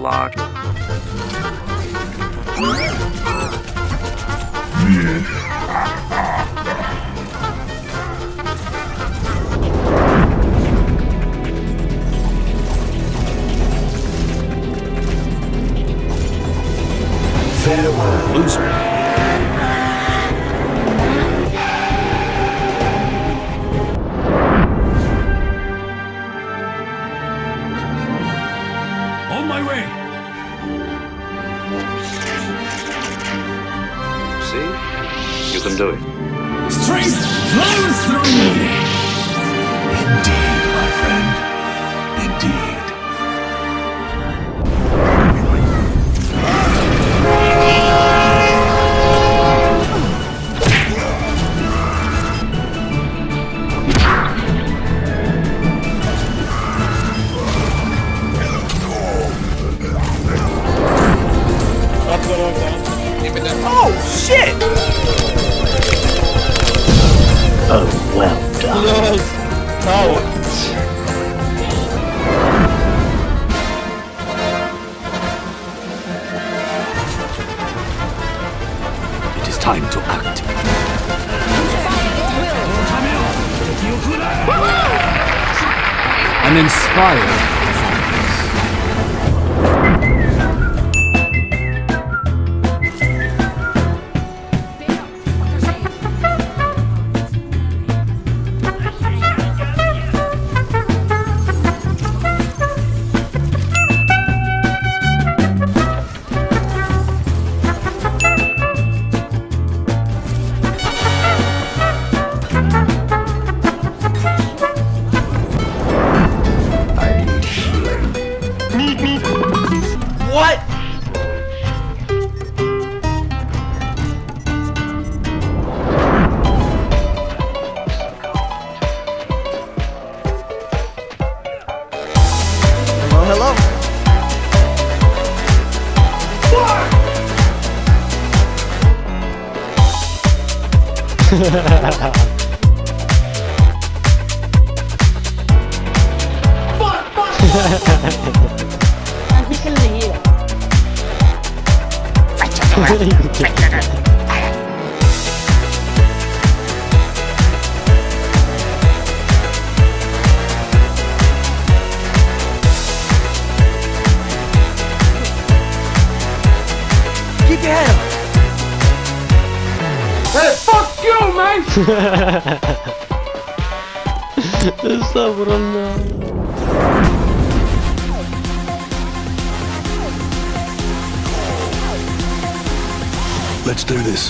blocked. Farewell, loser. On my way. See? You can do it. Strength flows through me. Indeed, my friend. Indeed. Oh, shit! Oh, well done. It is time to act. An inspired What? Hello, Keep your head up. Hey, fuck you, man! Let's do this.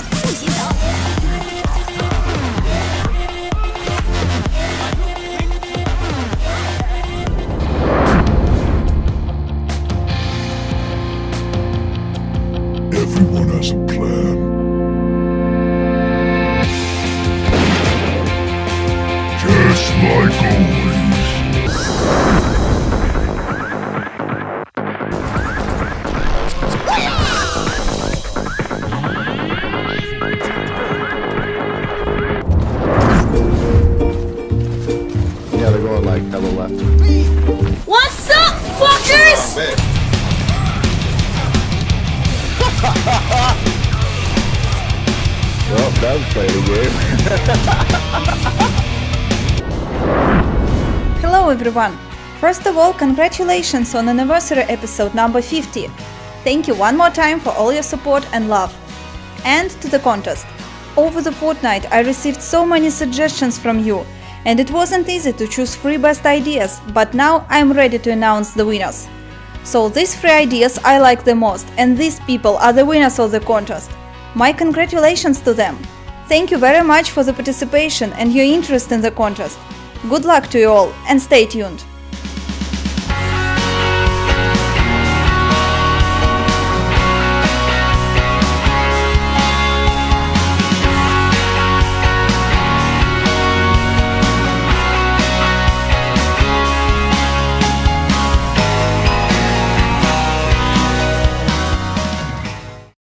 Everyone has a plan. Just like always. Yeah, they're going like hella left. What's up, fuckers? Well, that was playing a game. Hello everyone! First of all, congratulations on anniversary episode number 50. Thank you one more time for all your support and love. And to the contest. Over the fortnight I received so many suggestions from you, and it wasn't easy to choose 3 best ideas, but now I'm ready to announce the winners. So these 3 ideas I like the most, and these people are the winners of the contest. My congratulations to them! Thank you very much for the participation and your interest in the contest. Good luck to you all, and stay tuned!